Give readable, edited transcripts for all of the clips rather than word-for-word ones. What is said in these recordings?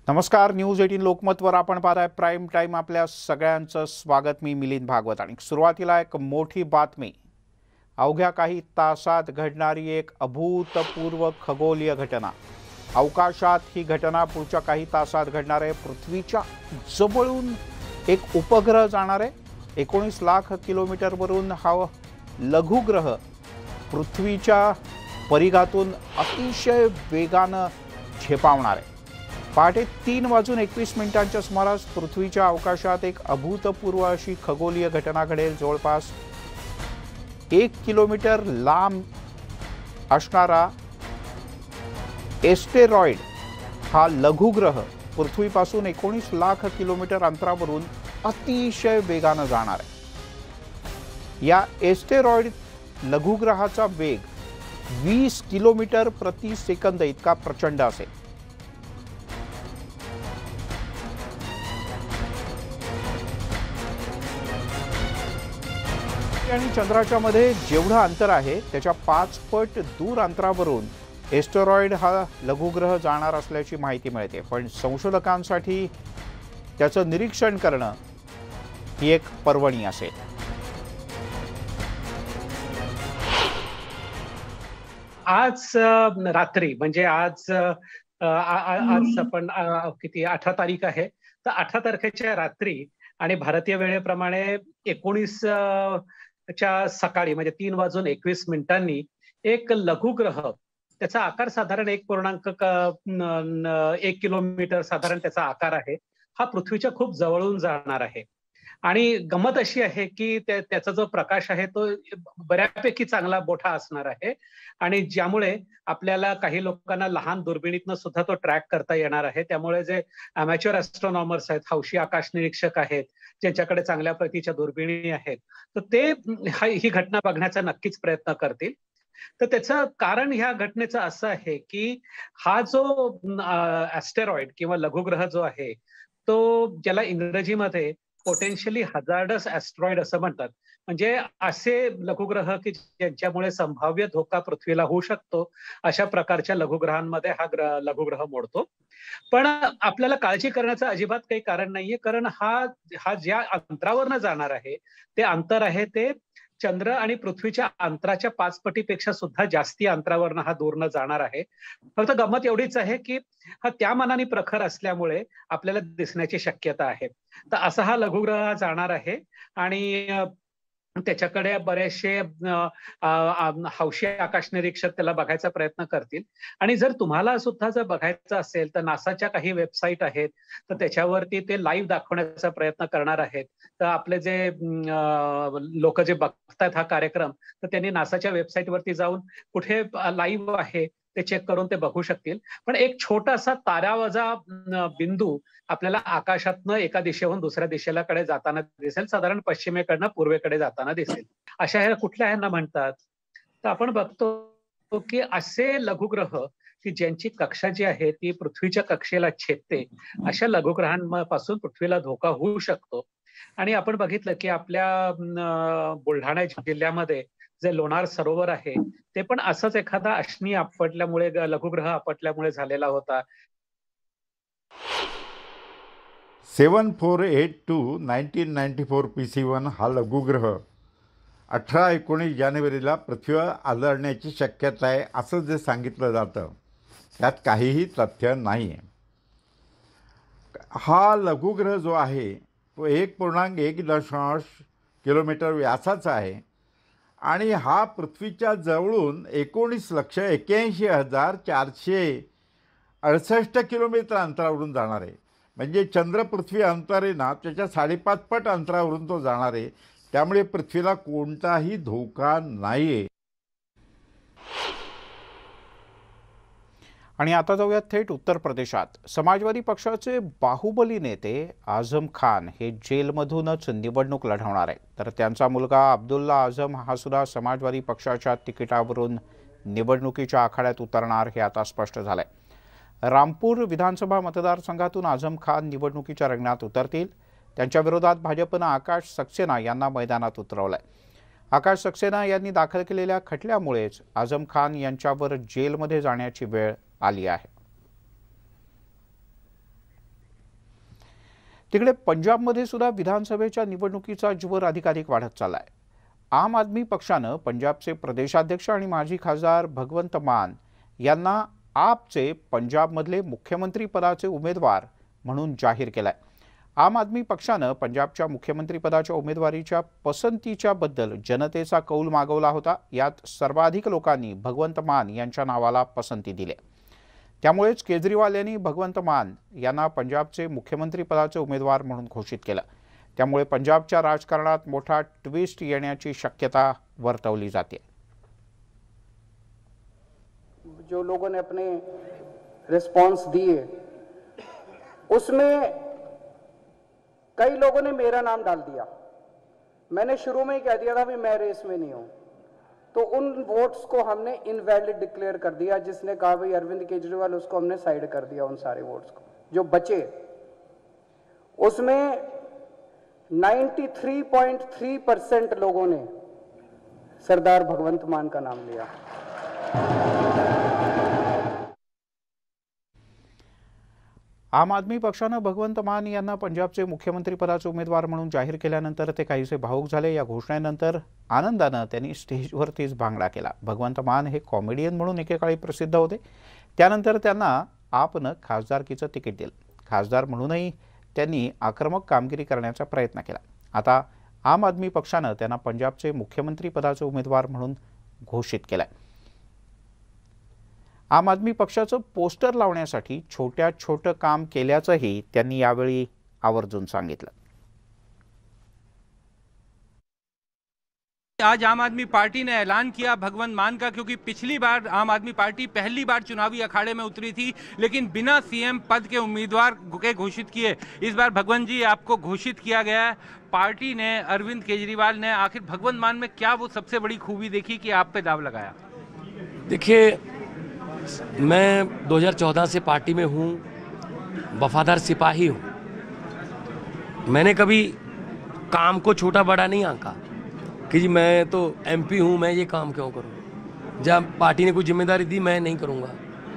नमस्कार, न्यूज 18 लोकमतवर आपण पाहताय प्राईम टाइम. आपल्या सगळ्यांचं स्वागत. मी मिलिंद भागवत. आणि सुरुवातीला एक मोठी बातमी. अवघ्या काही तासात घडणारी एक अभूतपूर्व खगोलीय घटना. अवकाशात ही घटना पुढच्या काही तासात घडणार आहे. पृथ्वीच्या जवळून एक उपग्रह जाणार आहे. 19 लाख किलोमीटरवरून हा लघुग्रह पृथ्वीच्या परिघातून अतिशय वेगानं झेपावणार आहे. पहाटे 3:21 सुमारास पृथ्वीच्या अवकाशात एक अभूतपूर्व अशी खगोलीय घटना घडेल. जवळपास 1 किलोमीटर लांब असणारा एस्टेरॉइड हा लघुग्रह पृथ्वीपासून 19 लाख किलोमीटर अंतरावरून अतिशय वेगानं जाणार आहे. या एस्टेरॉइड लघुग्रहाचा वेग 20 किलोमीटर प्रति सेकंद इतका प्रचंड असेल. आणि चंद्राच्या मध्ये जेवढं अंतर आहे त्याच्या 5 पट दूर अंतरावरून एस्टेरॉइड हा लघुग्रह जाणार असल्याची माहिती मिळते. पण संशोधकांसाठी त्याचं निरीक्षण करणं ही एक पर्वणी असेल. आज रात्री म्हणजे आज आपण किती 18 तारीख आहे, तर 18 तारखेच्या रात्री आणि भारतीय वेळेप्रमाणे 19 च्या सकाळी म्हणजे 3:21 एक लघुग्रह, त्याचा आकार साधारण 1 किलोमीटर साधारण त्याचा आकार आहे, हा पृथ्वीच्या खूप जवळून जाणार आहे. आणि गंमत अशी आहे की त्याचा जो प्रकाश आहे तो बऱ्यापैकी चांगला मोठा असणार आहे आणि ज्यामुळे आपल्याला काही लोकांना लहान दुर्बिणीतनं सुद्धा तो ट्रॅक करता येणार आहे. त्यामुळे जे अमॅच्युअर ॲस्ट्रॉनॉमर्स आहेत, हौशी आकाश निरीक्षक आहेत, ज्यांच्याकडे चांगल्या प्रतीच्या दुर्बिणी आहेत, तर ते ही घटना बघण्याचा नक्कीच प्रयत्न करतील. तर त्याचं कारण ह्या घटनेचं असं आहे की हा जो ॲस्टेरॉइड किंवा लघुग्रह जो आहे तो, ज्याला इंग्रजीमध्ये पोटेन्शियली हजार्डस ॲस्ट्रॉइड असं म्हणतात, म्हणजे असे लघुग्रह की ज्यांच्यामुळे संभाव्य धोका पृथ्वीला होऊ शकतो, अशा प्रकारच्या लघुग्रहांमध्ये हा लघुग्रह मोडतो. पण आपल्याला काळजी करण्याचं अजिबात काही कारण नाहीये, कारण हा ज्या अंतरावरनं जाणार आहे ते अंतर आहे ते चंद्र आणि पृथ्वीच्या अंतराच्या 5 पटीपेक्षा सुद्धा जास्ती अंतरावरनं हा दूरनं जाणार आहे. फक्त गंमत एवढीच आहे की हा त्या मानाने प्रखर असल्यामुळे आपल्याला दिसण्याची शक्यता आहे. तर असा हा लघुग्रह जाणार आहे आणि त्याच्याकडे बरेचसे हौशी आकाश निरीक्षक त्याला बघायचा प्रयत्न करतील. आणि जर तुम्हाला सुद्धा जर बघायचं असेल तर नासाच्या काही वेबसाईट आहेत, तर त्याच्यावरती ते लाईव्ह दाखवण्याचा प्रयत्न करणार आहेत. तर आपले जे लोक जे बघतात हा कार्यक्रम, तर त्यांनी नासाच्या वेबसाईटवरती जाऊन कुठे लाईव्ह आहे ते चेक करून ते बघू शकतील. पण एक छोटासा तारावजा बिंदू आपल्याला आकाशातनं एका दिशेहून दुसऱ्या दिशेकडे जाताना दिसेल, साधारण पश्चिमेकडनं पूर्वेकडे जाताना दिसेल. अशा ह्या कुठल्या ह्यांना म्हणतात, तर आपण बघतो की असे लघुग्रह की ज्यांची कक्षा जी आहे ती पृथ्वीच्या कक्षेला छेदते, अशा लघुग्रहांपासून पृथ्वीला धोका होऊ शकतो. आणि आपण बघितलं की आपल्या बुलढाणा जिल्ह्यामध्ये जे लोणार सरोवर आहे ते पण असंच एखादा अश्मी आपटल्यामुळे, लघुग्रह आपटल्यामुळे झालेला होता. 7482 1994 PC1 हा लघुग्रह 18-19 जानेवारीला पृथ्वीवर आदळण्याची शक्यता आहे असं जे सांगितलं जातं त्यात काहीही तथ्य नाही आहे. हा लघुग्रह जो आहे तो 1.1 किलोमीटर व्यासाचा आहे आणि हा पृथ्वीच्या जवळून 19,81,468 किलोमीटर अंतरावरून जाणार आहे. म्हणजे चंद्र पृथ्वी अंतर आहे ना त्याच्या 5.5 पट अंतरावरून तो जाणार आहे. त्यामुळे पृथ्वीला कोणताही धोका नाही आहे. आणि आता जाऊयात थेट उत्तर प्रदेशात. समाजवादी पक्षाचे बाहुबली नेते आझम खान हे जेलमधूनच निवडणूक लढवणार आहेत. तर त्यांचा मुलगा अब्दुल्ला आझम हा सुद्धा समाजवादी पक्षाच्या तिकिटावरून निवडणुकीच्या आखाड्यात उतरणार हे आता स्पष्ट झालंय. रामपूर विधानसभा मतदारसंघातून आझम खान निवडणुकीच्या रिंगणात उतरतील. त्यांच्या विरोधात भाजपनं आकाश सक्सेना यांना मैदानात उतरवलंय. आकाश सक्सेना यांनी दाखल केलेल्या खटल्यामुळेच आझम खान यांच्यावर जेलमध्ये जाण्याची वेळ आली आहे. तिकडे पंजाबमध्ये सुद्धा विधानसभेच्या निवडणुकीचा ज्वर अधिकाधिक वाढत चाललाय. आम आदमी पक्षानं पंजाबचे प्रदेशाध्यक्ष आणि माजी खासदार भगवंत मान यांना आपचे पंजाबमधले मुख्यमंत्री पदाचे उमेदवार म्हणून जाहीर केलाय. आम आदमी पक्षानं पंजाबच्या मुख्यमंत्री पदाच्या उमेदवारीच्या पसंतीच्या बद्दल जनतेचा कौल मागवला होता. यात सर्वाधिक लोकांनी भगवंत मान यांच्या नावाला पसंती दिली. त्यामुळेच केजरीवाल यांनी भगवंत मान यांना पंजाबचे मुख्यमंत्री पदाचे उमेदवार म्हणून घोषित केलं. त्यामुळे पंजाबच्या राजकारणात मोठा ट्विस्ट येण्याची शक्यता वर्तवली जाते. जो लोगों ने अपने रिस्पॉन्स दिए उसमें कई लोगों ने मेरा नाम डाल दिया. मैंने शुरू में ही कह दिया था भी मैं रेस में नहीं हूं, तो उन वोट्स को हमने इनवैलिड डिक्लेयर कर दिया. जिसने कहा भाई अरविंद केजरीवाल, उसको हमने साइड कर दिया. उन सारे वोट्स को जो बचे उसमें 93.3% लोगों ने सरदार भगवंत मान का नाम लिया. आम आदमी पक्षानं भगवंत मान यांना पंजाबचे मुख्यमंत्री पदाचे उमेदवार म्हणून जाहीर केल्यानंतर ते काहीसे भावुक झाले. या घोषणेनंतर आनंदानं त्यांनी स्टेजवरतीच भांगडा केला. भगवंत मान हे कॉमेडियन म्हणून एकेकाळी प्रसिद्ध होते. त्यानंतर त्यांना आपनं खासदारकीचं तिकीट दिलं. खासदार म्हणूनही त्यांनी आक्रमक कामगिरी करण्याचा प्रयत्न केला. आता आम आदमी पक्षानं त्यांना पंजाबचे मुख्यमंत्री पदाचे उमेदवार म्हणून घोषित केलंय. आम आदमी पक्षाचं पोस्टर लावण्यासाठी छोटं काम केल्याचंही त्यांनी यावेळी आवर्जून सांगितलं. आज आम आदमी पार्टी ने ऐलान किया भगवंत मान का, क्योंकि पिछली बार आम आदमी पार्टी पहली बार चुनावी अखाड़े में उतरी थी लेकिन बिना सीएम पद के उम्मीदवार के घोषित किए. इस बार भगवंत जी आपको घोषित किया गया है. पार्टी ने, अरविंद केजरीवाल ने आखिर भगवंत मान में क्या वो सबसे बड़ी खूबी देखी कि आप पे दाव लगाया? देखिए, मैं 2014 से पार्टी में हूँ, वफादार सिपाही हूँ. मैंने कभी काम को छोटा बड़ा नहीं आंका कि जी मैं तो एमपी हूँ, मैं ये काम क्यों करूँ. जब पार्टी ने कोई जिम्मेदारी दी मैं नहीं करूँगा.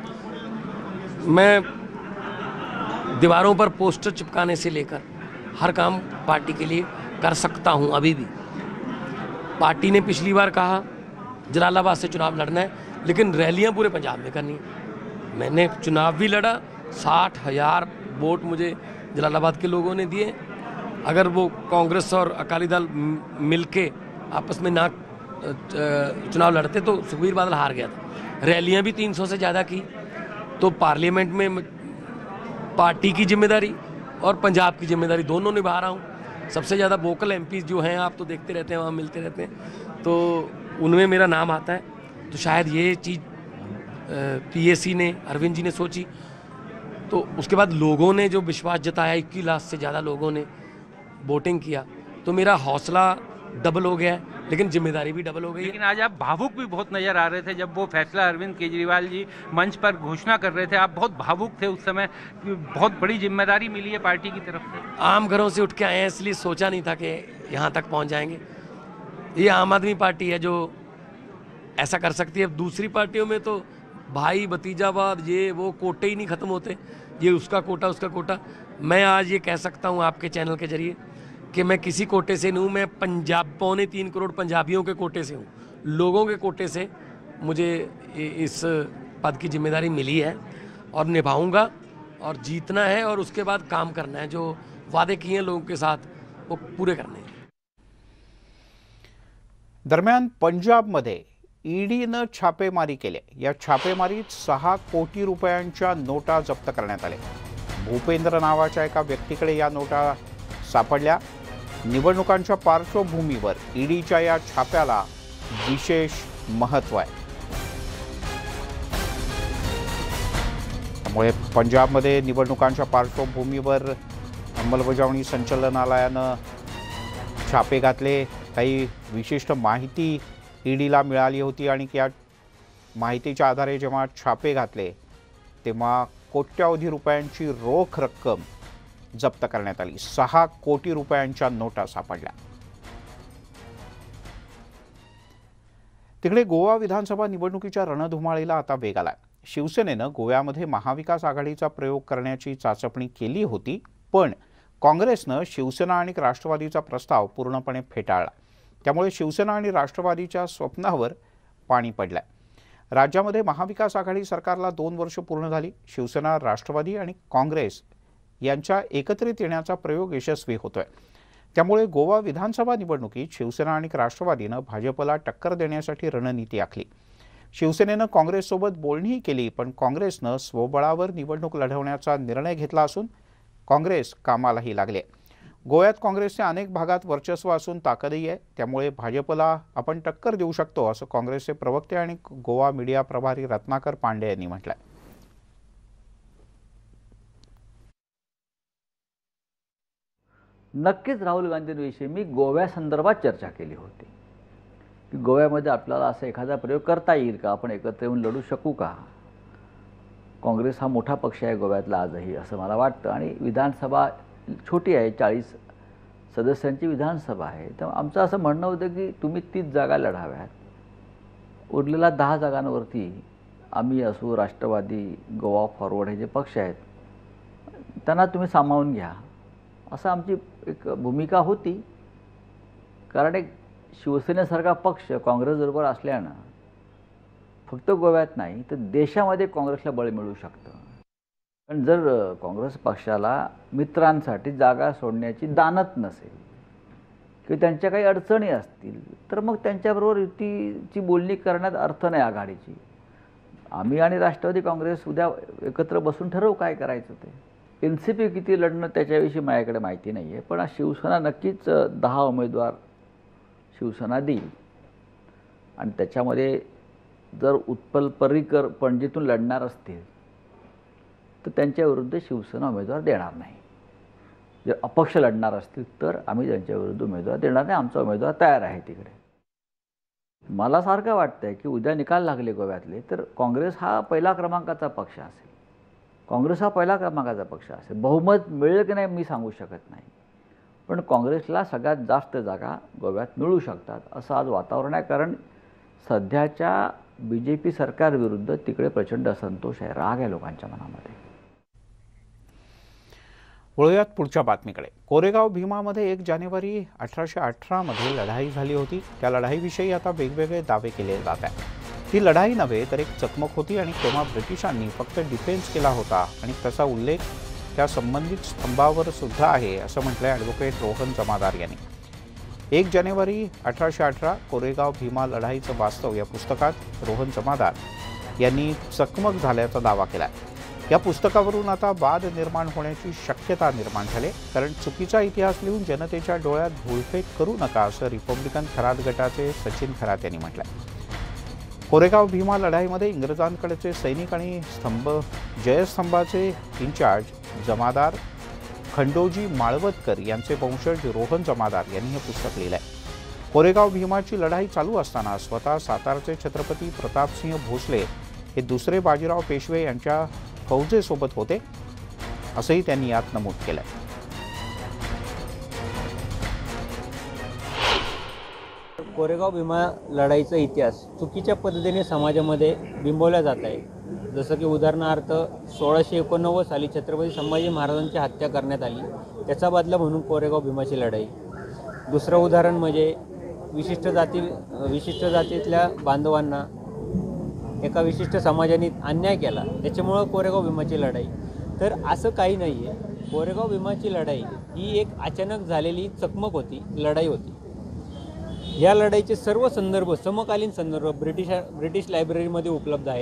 मैं दीवारों पर पोस्टर चिपकाने से लेकर हर काम पार्टी के लिए कर सकता हूँ. अभी भी पार्टी ने पिछली बार कहा जलालाबाद से चुनाव लड़ना है, लेकिन रैलियां पूरे पंजाब में करनी है. मैंने चुनाव भी लड़ा, 60,000 वोट मुझे जलालाबाद के लोगों ने दिए. अगर वो कांग्रेस और अकाली दल मिलके आपस में ना चुनाव लड़ते तो सुखबीर बादल हार गया था. रैलियां भी 300 से ज़्यादा की. तो पार्लियामेंट में पार्टी की जिम्मेदारी और पंजाब की जिम्मेदारी दोनों निभा रहा हूँ. सबसे ज़्यादा वोकल एमपीज जो हैं, आप तो देखते रहते हैं, वहाँ मिलते रहते हैं, तो उनमें मेरा नाम आता है. तो शायद ये चीज़ पीएसी ने, अरविंद जी ने सोची, तो उसके बाद लोगों ने जो विश्वास जताया, 21 लाख से ज़्यादा लोगों ने वोटिंग किया, तो मेरा हौसला डबल हो गया है, लेकिन जिम्मेदारी भी डबल हो गई है. लेकिन आज आप भावुक भी बहुत नजर आ रहे थे जब वो फैसला अरविंद केजरीवाल जी मंच पर घोषणा कर रहे थे. आप बहुत भावुक थे उस समय. बहुत बड़ी जिम्मेदारी मिली है पार्टी की तरफ से. आम घरों से उठ के आए हैं, इसलिए सोचा नहीं था कि यहाँ तक पहुँच जाएंगे. ये आम आदमी पार्टी है जो ऐसा कर सकती है. दूसरी पार्टियों में तो भाई भतीजावाद, ये वो कोटे ही नहीं ख़त्म होते. ये उसका कोटा, उसका कोटा. मैं आज ये कह सकता हूँ आपके चैनल के जरिए कि मैं किसी कोटे से नहीं हूँ. मैं पंजाब, 3.25 करोड़ पंजाबियों के कोटे से हूँ. लोगों के कोटे से मुझे इस पद की जिम्मेदारी मिली है और निभाऊंगा. और जीतना है और उसके बाद काम करना है. जो वादे किए हैं लोगों के साथ वो पूरे करने हैं. दरम्यान पंजाबमध्ये ईडीनं छापेमारी केली. या छापेमारीत 6 कोटी रुपयांच्या नोटा जप्त करण्यात आल्या. भूपेंद्र नावाच्या एका व्यक्तीकडे या नोटा सापडल्या. निवडणुकांच्या पार्श्वभूमीवर ईडीच्या या छाप्याला विशेष महत्त्व आहे. त्यामुळे पंजाबमध्ये निवडणुकांच्या पार्श्वभूमीवर अंमलबजावणी संचालनालयानं छापे घातले. काही विशिष्ट माहिती ईडीला मिळाली होती आणि या माहितीच्या आधारे जेव्हा छापे घातले तेव्हा कोट्यावधी रुपयांची रोख रक्कम जप्त करण्यात आली. 6 कोटी रुपयांच्या नोटा सापडल्या. तिकडे गोवा विधानसभा निवडणुकीच्या रणधुमाळीला आता वेग आलाय. शिवसेनेनं गोव्यामध्ये महाविकास आघाडीचा प्रयोग करण्याची चाचपणी केली होती, पण काँग्रेसनं शिवसेना आणि राष्ट्रवादीचा प्रस्ताव पूर्णपणे फेटाळला. त्यामुळे शिवसेना आणि राष्ट्रवादीच्या स्वप्नावर पाणी पडलंय. राज्यामध्ये महाविकास आघाडी सरकारला 2 वर्ष पूर्ण झाली. शिवसेना, राष्ट्रवादी आणि काँग्रेस यांच्या एकत्रित येण्याचा प्रयोग यशस्वी होतोय. त्यामुळे गोवा विधानसभा निवडणुकीत शिवसेना आणि राष्ट्रवादीनं भाजपला टक्कर देण्यासाठी रणनीती आखली. शिवसेनेनं काँग्रेससोबत बोलणीही केली, पण काँग्रेसनं स्वबळावर निवडणूक लढवण्याचा निर्णय घेतला असून काँग्रेस कामालाही लागले. गोव्यात काँग्रेसचे अनेक भागात वर्चस्व असून ताकदही आहे. त्यामुळे भाजपला आपण टक्कर देऊ शकतो, असं काँग्रेसचे प्रवक्ते आणि गोवा मीडिया प्रभारी रत्नाकर पांडे यांनी म्हटलंय. नक्कीच राहुल गांधींविषयी मी गोव्यासंदर्भात चर्चा केली होती की गोव्यामध्ये आपल्याला असा एखादा प्रयोग करता येईल का, आपण एकत्र येऊन लढू शकू का. काँग्रेस हा मोठा पक्ष आहे गोव्यातला आजही, असं मला वाटतं. आणि विधानसभा छोटी आहे, 40 सदस्यांची विधानसभा आहे. तेव्हा आमचं असं म्हणणं होतं की तुम्ही 30 जागा लढाव्यात, उरलेल्या 10 जागांवरती आम्ही असू, राष्ट्रवादी, गोवा फॉरवर्ड हे जे पक्ष आहेत त्यांना तुम्ही सामावून घ्या, असं आमची एक भूमिका होती. कारण एक शिवसेनेसारखा पक्ष काँग्रेसबरोबर असल्यानं फक्त गोव्यात नाही तर देशामध्ये काँग्रेसला बळ मिळू शकतं. पण जर काँग्रेस पक्षाला मित्रांसाठी जागा सोडण्याची दानत नसेल किंवा त्यांच्या काही अडचणी असतील तर मग त्यांच्याबरोबर युतीची बोलणी करण्यात अर्थ नाही आघाडीची. आम्ही आणि राष्ट्रवादी काँग्रेस उद्या एकत्र बसून ठरवू काय करायचं ते. NCP किती लढणं त्याच्याविषयी माझ्याकडे माहिती नाही आहे, पण शिवसेना नक्कीच 10 उमेदवार शिवसेना देईल. आणि त्याच्यामध्ये जर उत्पल पर्रीकर पणजीतून लढणार असतील तर त्यांच्याविरुद्ध शिवसेना उमेदवार देणार नाही. जर अपक्ष लढणार असतील तर आम्ही त्यांच्याविरुद्ध उमेदवार देणार नाही. आमचा उमेदवार तयार आहे तिकडे. मला सारखं वाटतं आहे की उद्या निकाल लागले गोव्यातले तर काँग्रेस हा पहिला क्रमांकाचा पक्ष असेल. काँग्रेस हा पहिला क्रमांकाचा पक्ष असेल. बहुमत मिळेल की नाही मी सांगू शकत नाही, पण काँग्रेसला सगळ्यात जास्त जागा गोव्यात मिळू शकतात असं आज वातावरण आहे. कारण सध्याच्या BJP सरकारविरुद्ध तिकडे प्रचंड असंतोष आहे, राग आहे लोकांच्या मनामध्ये. वळूयात पुढच्या बातमीकडे. कोरेगाव भीमामध्ये 1 जानेवारी 1818 मध्ये लढाई झाली होती. त्या लढाईविषयी आता वेगवेगळे दावे केले जात आहेत. ही लढाई नव्हे तर एक चकमक होती आणि तेव्हा ब्रिटिशांनी फक्त डिफेन्स केला होता आणि त्याचा उल्लेख त्या संबंधित स्तंभावर सुद्धा आहे, असं म्हटलंय ॲडव्होकेट रोहन जमादार यांनी. 1 जानेवारी 1818 कोरेगाव भीमा लढाईचं वास्तव या पुस्तकात रोहन जमादार यांनी चकमक झाल्याचा दावा केला. या पुस्तकावरून आता वाद निर्माण होण्याची शक्यता निर्माण झाली, कारण चुकीचा इतिहास लिहून जनतेच्या डोळ्यात धूळफेक करू नका, असं रिपब्लिकन खरात गटाचे सचिन खरात यांनी म्हटलंय. कोरेगाव भीमा लढाईमध्ये इंग्रजांकडचे सैनिक आणि जयस्तंभाचे इन्चार्ज जमादार खंडोजी माळवतकर यांचे वंशज रोहन जमादार यांनी हे पुस्तक लिहिलं आहे. कोरेगाव भीमाची लढाई चालू असताना स्वतः सातारचे छत्रपती प्रतापसिंह भोसले हे दुसरे बाजीराव पेशवे यांच्या फौजेसोबत होते, असंही त्यांनी यात नमूद केलं. कोरेगाव भीमा लढाईचा इतिहास चुकीच्या पद्धतीने समाजामध्ये बिंबवला जात आहे. जसं की उदाहरणार्थ 1689 साली छत्रपती संभाजी महाराजांची हत्या करण्यात आली, त्याचा बदला म्हणून कोरेगाव भीमाची लढाई. दुसरं उदाहरण म्हणजे विशिष्ट जातीतल्या बांधवांना एका विशिष्ट समाजाने अन्याय केला, त्याच्यामुळं कोरेगाव भीमाची लढाई. तर असं काही नाही आहे. कोरेगाव भीमाची लढाई ही एक अचानक झालेली चकमक होती, लढाई होती. या लढाईचे सर्व संदर्भ, समकालीन संदर्भ ब्रिटिश लायब्ररीमध्ये उपलब्ध आहे.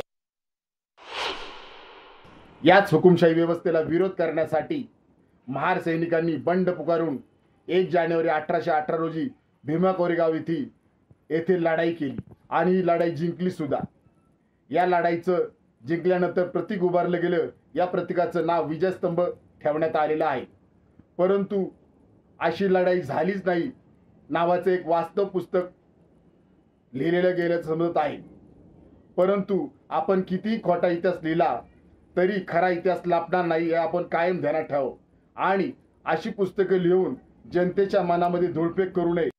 याच हुकुमशाही व्यवस्थेला विरोध करण्यासाठी महार सैनिकांनी बंड पुकारून 1 जानेवारी 1818 रोजी भीमा कोरेगाव येथे लढाई केली आणि ही लढाई जिंकली सुद्धा. या लढाईचं जिंकल्यानंतर प्रतीक उभारलं गेलं. या प्रतीकाचं नाव विजयस्तंभ ठेवण्यात आलेलं आहे. परंतु अशी लढाई झालीच नाही नावाचं एक वास्तव पुस्तक लिहिलेलं गेलं समजत आहे. परंतु आपण किती खोटा इतिहास लिहिला तरी खरा इतिहास लपणार नाही हे आपण कायम ध्यानात ठेवू आणि अशी पुस्तकं लिहून जनतेच्या मनामध्ये धूळफेक करू नये.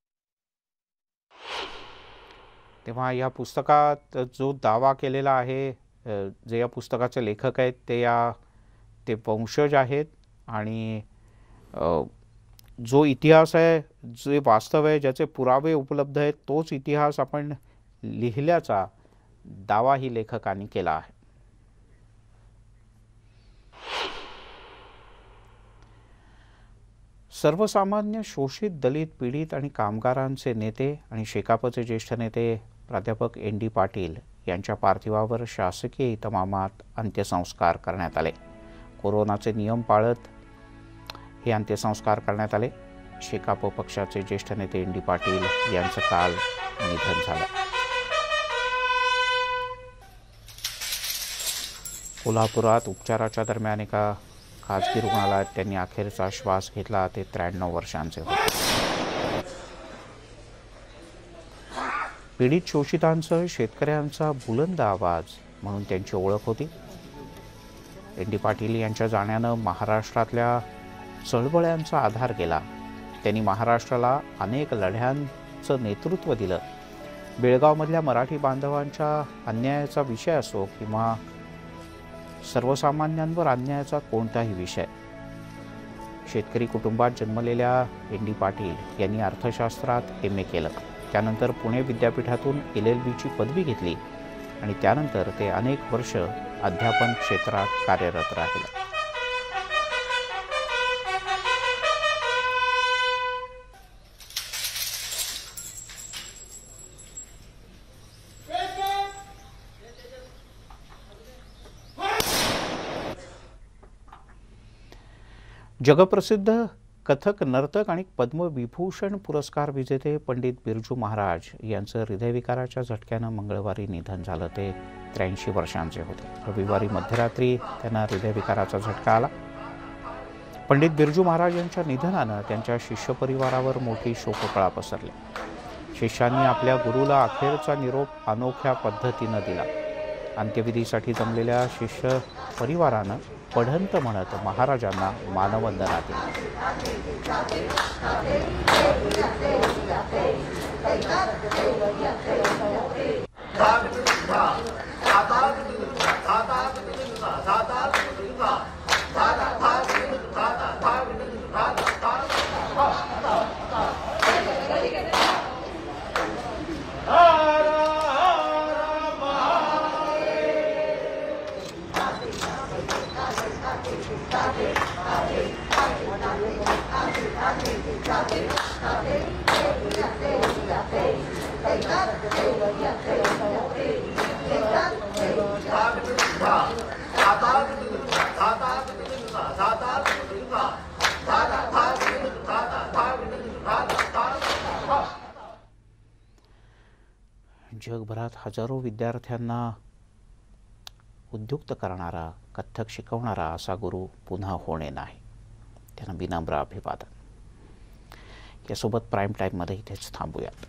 तेव्हा या पुस्तकात जो दावा केलेला आहे, जे या पुस्तकाचे लेखक आहेत ते वंशज आहेत आणि जो इतिहास आहे, जे वास्तव आहे, ज्याचे पुरावे उपलब्ध आहेत, तोच इतिहास आपण लिहिल्याचा दावाही लेखकांनी केला आहे. सर्वसामान्य शोषित दलित पीडित आणि कामगारांचे नेते आणि शेकापचे ज्येष्ठ नेते प्राध्यापक ND पाटील यांच्या पार्थिवावर शासकीय इतमामात अंत्यसंस्कार करण्यात आले. कोरोनाचे नियम पाळत हे अंत्यसंस्कार करण्यात आले. शेकाप पक्षाचे ज्येष्ठ नेते ND पाटील यांचं काल निधन झालं. कोल्हापुरात उपचाराच्या दरम्यान एका खासगी रुग्णालयात त्यांनी अखेरचा श्वास घेतला. ते 93 वर्षांचे होते. पीडित शोषितांचं शेतकऱ्यांचा बुलंद आवाज म्हणून त्यांची ओळख होती. ND पाटील यांच्या जाण्यानं महाराष्ट्रातल्या चळवळ्यांचा आधार गेला. त्यांनी महाराष्ट्राला अनेक लढ्यांचं नेतृत्व दिलं. बेळगावमधल्या मराठी बांधवांच्या अन्यायाचा विषय असो किंवा सर्वसामान्यांवर अन्यायाचा कोणताही विषय. शेतकरी कुटुंबात जन्मलेल्या ND पाटील यांनी अर्थशास्त्रात MA केलं. त्यानंतर पुणे विद्यापीठातून LLBची पदवी घेतली आणि त्यानंतर ते अनेक वर्ष अध्यापन क्षेत्रात कार्यरत राहिले. जगप्रसिद्ध कथक नर्तक आणि पद्मविभूषण पुरस्कार विजेते पंडित बिरजू महाराज यांचं हृदयविकाराच्या झटक्यानं मंगळवारी निधन झालं. ते 83 वर्षांचे होते. रविवारी मध्यरात्री त्यांना हृदयविकाराचा झटका आला. पंडित बिरजू महाराज यांच्या निधनानं त्यांच्या शिष्य परिवारावर मोठी शोककळा पसरली. शिष्यांनी आपल्या गुरुला अखेरचा निरोप अनोख्या पद्धतीनं दिला. अंत्यविधीसाठी जमलेल्या शिष्य परिवारानं पढंत म्हणत महाराजांना मानवंदना दिली. जगभरात हजारो विद्यार्थ्यांना उद्युक्त करणारा, कथ्थक शिकवणारा असा गुरु पुन्हा होणे नाही. त्यांना विनम्र अभिवादन. यासोबत प्राईम टाईममध्ये इथेच थांबूयात.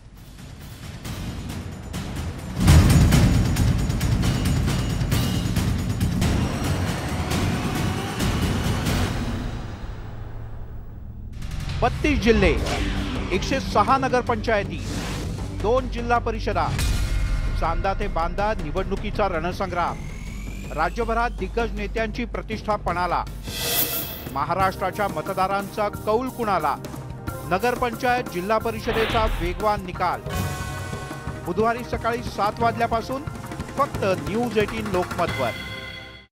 बत्तीस जिल्हे, 106 नगरपंचायती, 2 जिल्हा परिषदा, चांदा ते बांदा निवडणुकीचा रणसंग्राम. राज्यभरात दिग्गज नेत्यांची प्रतिष्ठा पणाला. महाराष्ट्राच्या मतदारांचा कौल कुणाला. नगरपंचायत जिल्हा परिषदेचा वेगवान निकाल. बुधवारी सकाळी 7 वाजल्यापासून फक्त न्यूज 18 लोकमतवर.